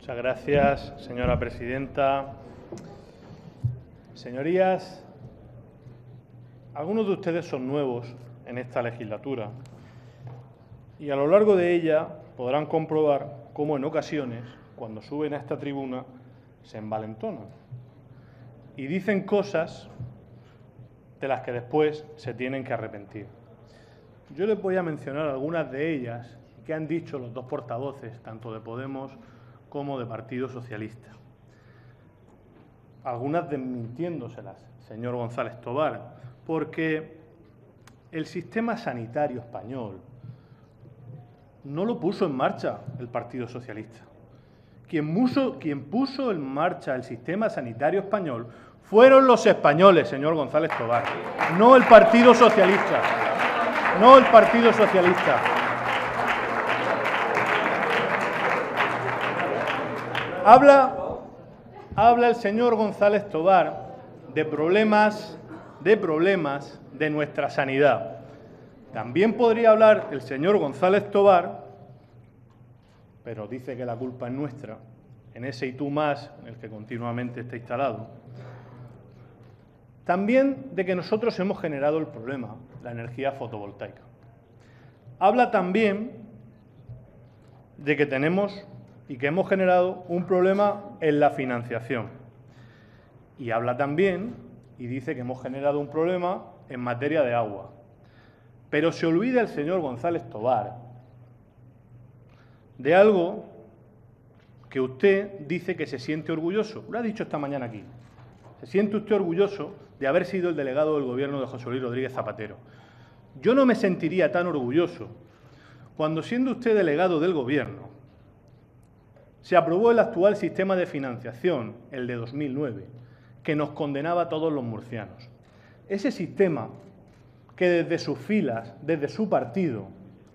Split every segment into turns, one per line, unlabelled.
Muchas gracias, señora presidenta. Señorías, algunos de ustedes son nuevos en esta legislatura y a lo largo de ella podrán comprobar cómo en ocasiones, cuando suben a esta tribuna, se envalentonan y dicen cosas de las que después se tienen que arrepentir. Yo les voy a mencionar algunas de ellas que han dicho los dos portavoces, tanto de Podemos como de Partido Socialista. Algunas desmintiéndoselas, señor González Tobar, porque el sistema sanitario español no lo puso en marcha el Partido Socialista. Quien puso en marcha el sistema sanitario español fueron los españoles, señor González Tobar, no el Partido Socialista. No el Partido Socialista. Habla el señor González Tobar de problemas de nuestra sanidad. También podría hablar el señor González Tobar, pero dice que la culpa es nuestra, en ese y tú más en el que continuamente está instalado. También de que nosotros hemos generado el problema, la energía fotovoltaica. Habla también de que tenemos y que hemos generado un problema en la financiación. Y habla también y dice que hemos generado un problema en materia de agua. Pero se olvida el señor González Tobar de algo que usted dice que se siente orgulloso. Lo ha dicho esta mañana aquí. ¿Se siente usted orgulloso de haber sido el delegado del Gobierno de José Luis Rodríguez Zapatero? Yo no me sentiría tan orgulloso cuando, siendo usted delegado del Gobierno, se aprobó el actual sistema de financiación, el de 2009, que nos condenaba a todos los murcianos. Ese sistema que desde sus filas, desde su partido,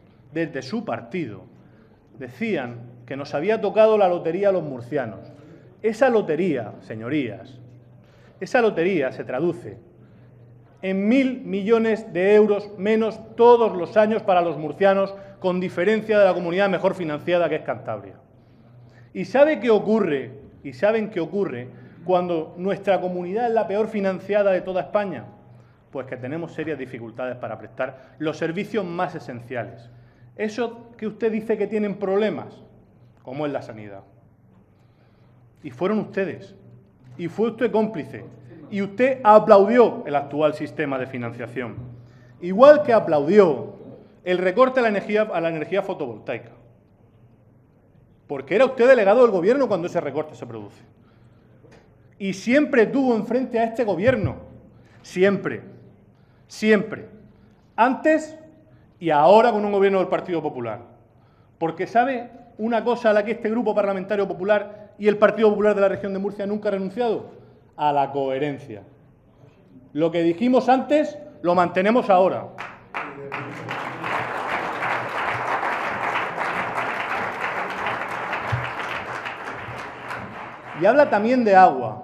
decían que nos había tocado la lotería a los murcianos. Esa lotería, señorías, esa lotería se traduce en 1.000 millones de euros menos todos los años para los murcianos, con diferencia de la comunidad mejor financiada, que es Cantabria. ¿Y saben qué ocurre cuando nuestra comunidad es la peor financiada de toda España? Pues que tenemos serias dificultades para prestar los servicios más esenciales. Eso que usted dice que tienen problemas, como es la sanidad. Y fueron ustedes. Y fue usted cómplice. Y usted aplaudió el actual sistema de financiación. Igual que aplaudió el recorte a la energía fotovoltaica. Porque era usted delegado del Gobierno cuando ese recorte se produce. Y siempre tuvo enfrente a este Gobierno. Siempre. Siempre. Antes y ahora con un Gobierno del Partido Popular. Porque ¿sabe una cosa a la que este Grupo Parlamentario Popular y el Partido Popular de la región de Murcia nunca ha renunciado? A la coherencia. Lo que dijimos antes, lo mantenemos ahora. Y habla también de agua.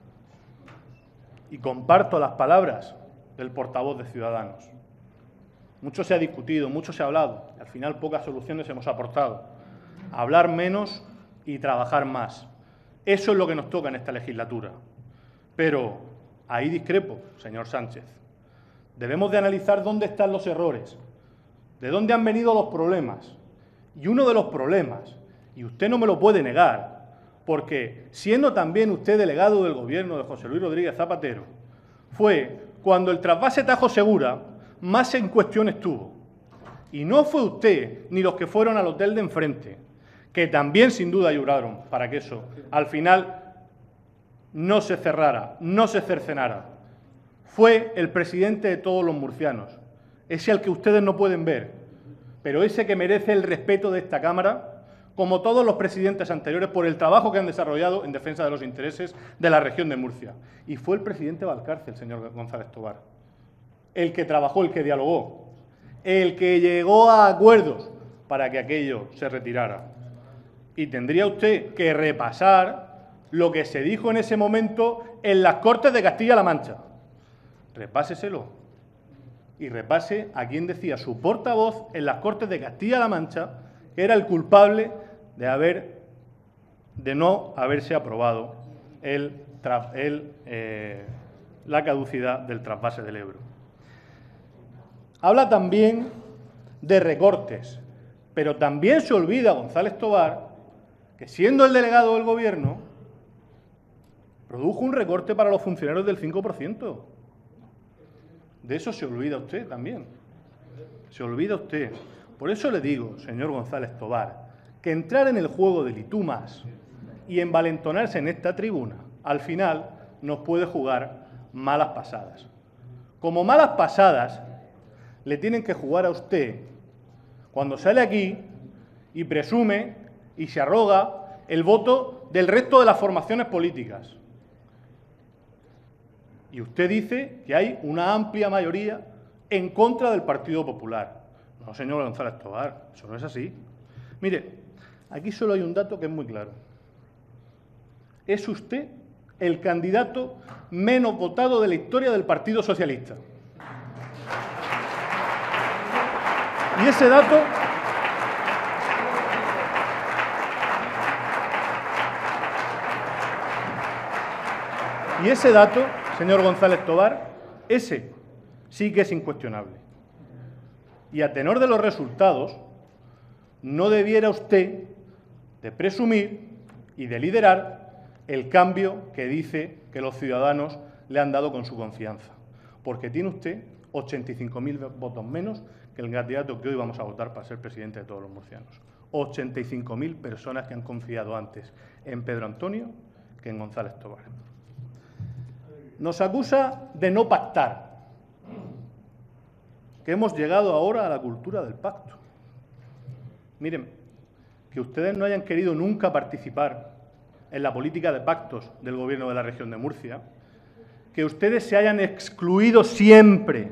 Y comparto las palabras del portavoz de Ciudadanos. Mucho se ha discutido, mucho se ha hablado. Y al final pocas soluciones hemos aportado. Hablar menos y trabajar más. Eso es lo que nos toca en esta legislatura. Pero ahí discrepo, señor Sánchez. Debemos de analizar dónde están los errores, de dónde han venido los problemas. Y uno de los problemas, y usted no me lo puede negar, porque siendo también usted delegado del Gobierno de José Luis Rodríguez Zapatero, fue cuando el trasvase Tajo Segura más en cuestión estuvo. Y no fue usted ni los que fueron al hotel de enfrente, que también sin duda ayudaron para que eso al final no se cerrara, no se cercenara. Fue el presidente de todos los murcianos, ese al que ustedes no pueden ver, pero ese que merece el respeto de esta Cámara, como todos los presidentes anteriores, por el trabajo que han desarrollado en defensa de los intereses de la región de Murcia. Y fue el presidente Valcárcel, señor González Tobar, el que trabajó, el que dialogó, el que llegó a acuerdos para que aquello se retirara. Y tendría usted que repasar lo que se dijo en ese momento en las Cortes de Castilla-La Mancha. Repáseselo. Y repase a quien decía su portavoz en las Cortes de Castilla-La Mancha que era el culpable de haber de no haberse aprobado la caducidad del trasvase del Ebro. Habla también de recortes, pero también se olvida González Tobar que, siendo el delegado del Gobierno, produjo un recorte para los funcionarios del 5%. De eso se olvida usted también. Se olvida usted. Por eso le digo, señor González Tobar, que entrar en el juego del y tú más y envalentonarse en esta tribuna, al final nos puede jugar malas pasadas. Como malas pasadas le tienen que jugar a usted cuando sale aquí y presume y se arroga el voto del resto de las formaciones políticas. Y usted dice que hay una amplia mayoría en contra del Partido Popular. No, señor González Tobar, eso no es así. Mire, aquí solo hay un dato que es muy claro. Es usted el candidato menos votado de la historia del Partido Socialista. Y ese dato, señor González Tobar, ese sí que es incuestionable. Y a tenor de los resultados, no debiera usted de presumir y de liderar el cambio que dice que los ciudadanos le han dado con su confianza. Porque tiene usted 85.000 votos menos que el candidato que hoy vamos a votar para ser presidente de todos los murcianos. 85.000 personas que han confiado antes en Pedro Antonio que en González Tobar. Nos acusa de no pactar, que hemos llegado ahora a la cultura del pacto. Miren, que ustedes no hayan querido nunca participar en la política de pactos del Gobierno de la región de Murcia, que ustedes se hayan excluido siempre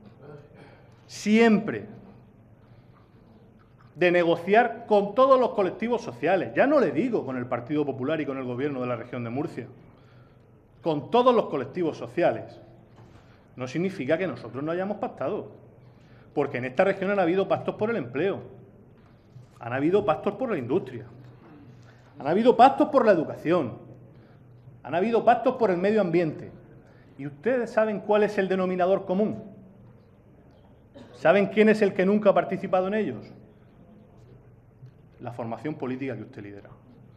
de negociar con todos los colectivos sociales, ya no le digo con el Partido Popular y con el Gobierno de la región de Murcia, con todos los colectivos sociales, no significa que nosotros no hayamos pactado, porque en esta región han habido pactos por el empleo, han habido pactos por la industria, han habido pactos por la educación, han habido pactos por el medio ambiente. ¿Y ustedes saben cuál es el denominador común? ¿Saben quién es el que nunca ha participado en ellos? La formación política que usted lidera.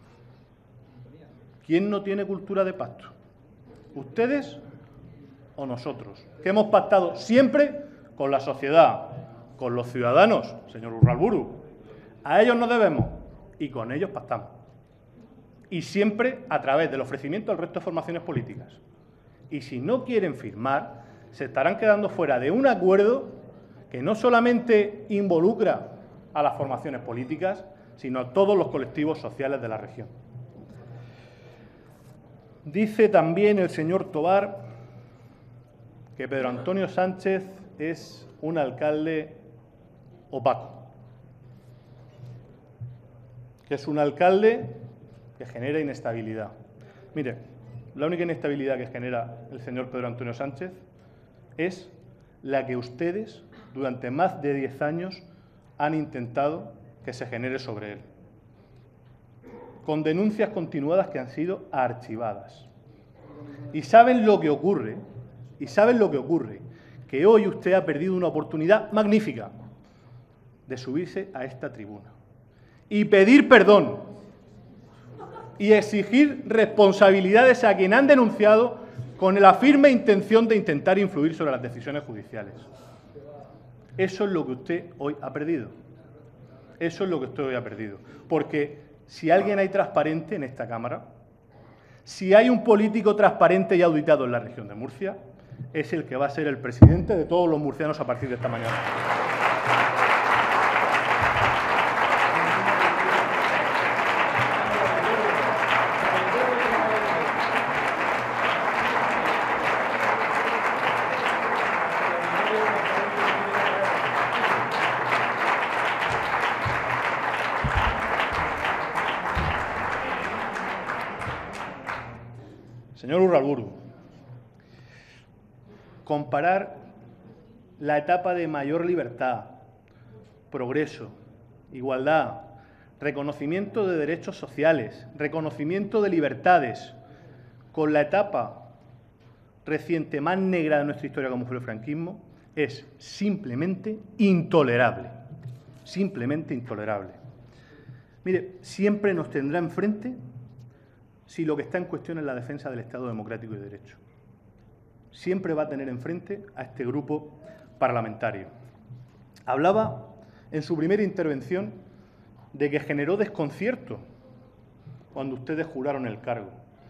¿Quién no tiene cultura de pacto? ¿Ustedes o nosotros? Que hemos pactado siempre con la sociedad, con los ciudadanos, señor Urralburu. A ellos nos debemos y con ellos pactamos. Y siempre a través del ofrecimiento al resto de formaciones políticas. Y si no quieren firmar, se estarán quedando fuera de un acuerdo que no solamente involucra a las formaciones políticas, sino a todos los colectivos sociales de la región. Dice también el señor Tobar que Pedro Antonio Sánchez es un alcalde opaco, que es un alcalde que genera inestabilidad. Mire, la única inestabilidad que genera el señor Pedro Antonio Sánchez es la que ustedes durante más de 10 años han intentado que se genere sobre él, con denuncias continuadas que han sido archivadas. Y saben lo que ocurre, que hoy usted ha perdido una oportunidad magnífica de subirse a esta tribuna y pedir perdón y exigir responsabilidades a quien han denunciado con la firme intención de intentar influir sobre las decisiones judiciales. Eso es lo que usted hoy ha perdido. Eso es lo que usted hoy ha perdido. Porque si alguien hay transparente en esta Cámara, si hay un político transparente y auditado en la región de Murcia, es el que va a ser el presidente de todos los murcianos a partir de esta mañana. Señor Urralburu, comparar la etapa de mayor libertad, progreso, igualdad, reconocimiento de derechos sociales, reconocimiento de libertades, con la etapa reciente más negra de nuestra historia como fue el franquismo, es simplemente intolerable. Simplemente intolerable. Mire, siempre nos tendrá enfrente si lo que está en cuestión es la defensa del Estado democrático y de derecho. Siempre va a tener enfrente a este grupo parlamentario. Hablaba en su primera intervención de que generó desconcierto cuando ustedes juraron el cargo.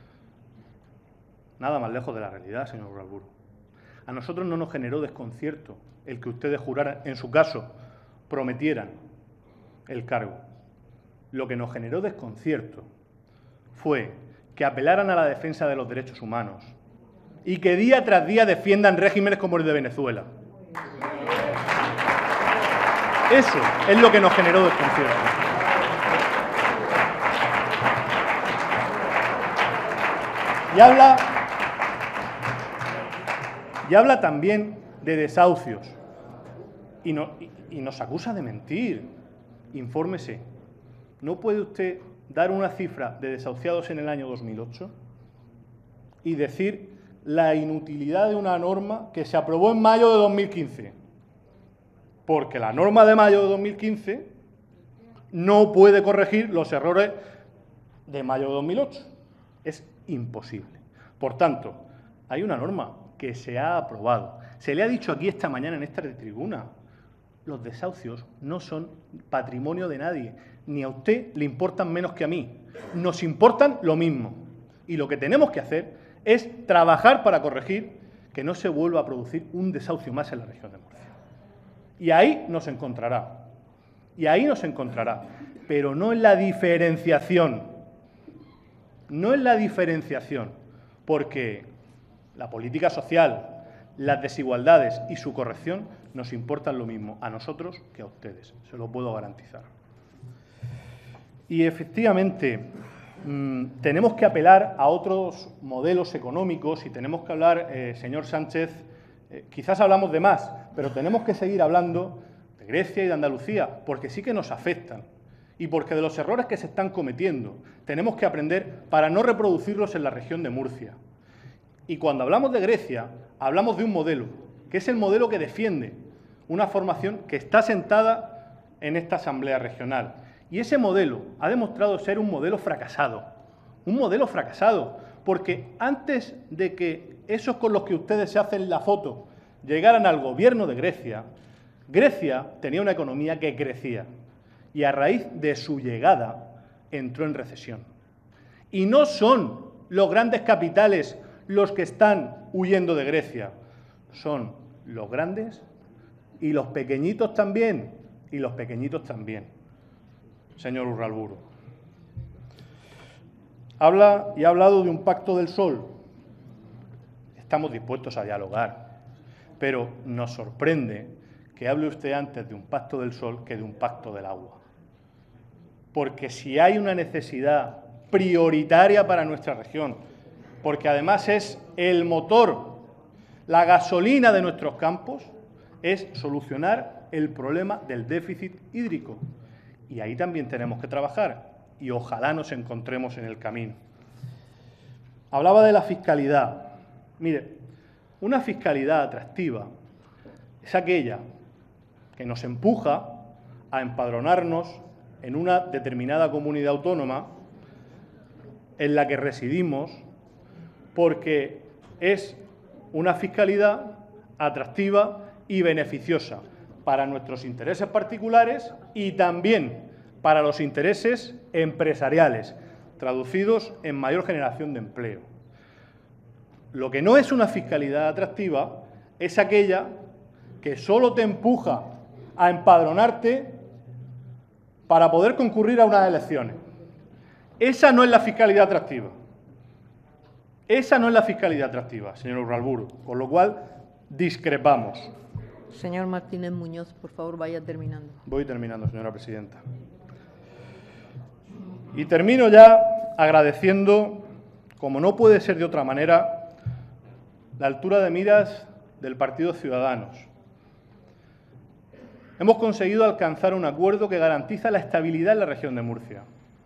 Nada más lejos de la realidad, señor Uralburu. A nosotros no nos generó desconcierto el que ustedes juraran, en su caso, prometieran el cargo. Lo que nos generó desconcierto fue que apelaran a la defensa de los derechos humanos y que día tras día defiendan regímenes como el de Venezuela. Eso es lo que nos generó desconcierto. Y habla también de desahucios y nos acusa de mentir. Infórmese. ¿No puede usted dar una cifra de desahuciados en el año 2008 y decir la inutilidad de una norma que se aprobó en mayo de 2015? Porque la norma de mayo de 2015 no puede corregir los errores de mayo de 2008. Es imposible. Por tanto, hay una norma que se ha aprobado. Se le ha dicho aquí esta mañana en esta tribuna, los desahucios no son patrimonio de nadie, ni a usted le importan menos que a mí. Nos importan lo mismo. Y lo que tenemos que hacer es trabajar para corregir que no se vuelva a producir un desahucio más en la región de Murcia. Y ahí nos encontrará. Y ahí nos encontrará. Pero no en la diferenciación. No en la diferenciación. Porque la política social, las desigualdades y su corrección nos importan lo mismo a nosotros que a ustedes. Se lo puedo garantizar. Y efectivamente, tenemos que apelar a otros modelos económicos y tenemos que hablar, señor Sánchez, quizás hablamos de más, pero tenemos que seguir hablando de Grecia y de Andalucía, porque sí que nos afectan y porque de los errores que se están cometiendo tenemos que aprender para no reproducirlos en la región de Murcia. Y cuando hablamos de Grecia, hablamos de un modelo, que es el modelo que defiende una formación que está sentada en esta Asamblea Regional. Y ese modelo ha demostrado ser un modelo fracasado, porque antes de que esos con los que ustedes se hacen la foto llegaran al gobierno de Grecia, Grecia tenía una economía que crecía y a raíz de su llegada entró en recesión. Y no son los grandes capitales los que están huyendo de Grecia, son los grandes y los pequeñitos también, señor Uralburu. Ha hablado de un pacto del sol. Estamos dispuestos a dialogar, pero nos sorprende que hable usted antes de un pacto del sol que de un pacto del agua. Porque si hay una necesidad prioritaria para nuestra región, porque además es el motor, la gasolina de nuestros campos, es solucionar el problema del déficit hídrico. Y ahí también tenemos que trabajar y ojalá nos encontremos en el camino. Hablaba de la fiscalidad. Mire, una fiscalidad atractiva es aquella que nos empuja a empadronarnos en una determinada comunidad autónoma en la que residimos, porque es una fiscalidad atractiva y beneficiosa para nuestros intereses particulares y también para los intereses empresariales, traducidos en mayor generación de empleo. Lo que no es una fiscalidad atractiva es aquella que solo te empuja a empadronarte para poder concurrir a unas elecciones. Esa no es la fiscalidad atractiva. Esa no es la fiscalidad atractiva, señor Uralburu, con lo cual discrepamos.
Señor Martínez Muñoz, por favor, vaya terminando.
Voy terminando, señora presidenta. Y termino ya agradeciendo, como no puede ser de otra manera, la altura de miras del Partido Ciudadanos. hemos conseguido alcanzar un acuerdo que garantiza la estabilidad en la región de Murcia.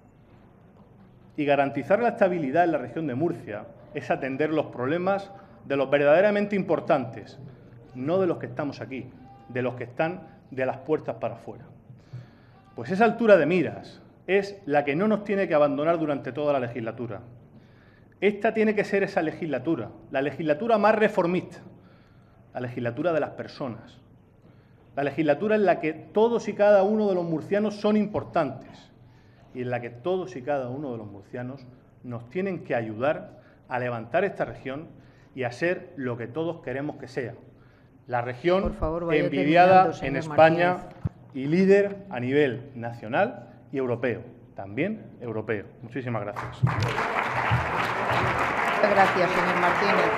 Y garantizar la estabilidad en la región de Murcia es atender los problemas de los verdaderamente importantes, no de los que estamos aquí, de los que están de las puertas para afuera. Pues esa altura de miras es la que no nos tiene que abandonar durante toda la legislatura. Esta tiene que ser esa legislatura, la legislatura más reformista, la legislatura de las personas, la legislatura en la que todos y cada uno de los murcianos son importantes y en la que todos y cada uno de los murcianos nos tienen que ayudar a levantar esta región y a ser lo que todos queremos que sea, la región
por favor, vaya
envidiada
terminando, señor
en España
Martínez.
Y líder a nivel nacional y europeo, también europeo. Muchísimas gracias.
Gracias, señor Martínez.